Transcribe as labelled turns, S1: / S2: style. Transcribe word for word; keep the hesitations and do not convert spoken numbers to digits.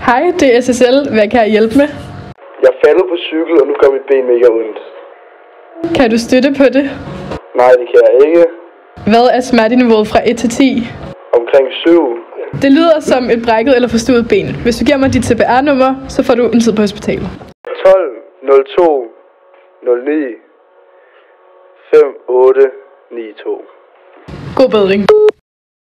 S1: Hej, det er S S L. Hvad kan jeg hjælpe med?
S2: Jeg er faldet på cykel, og nu gør mit ben mega ondt.
S1: Kan du støtte på det?
S2: Nej, det kan jeg ikke.
S1: Hvad er smerteniveauet fra et til ti?
S2: Omkring syv.
S1: Det lyder som et brækket eller forstuet ben. Hvis du giver mig dit C P R-nummer, så får du en tid på hospitalet.
S2: tolv nul to nul ni fem otte ni to.
S1: God bedring.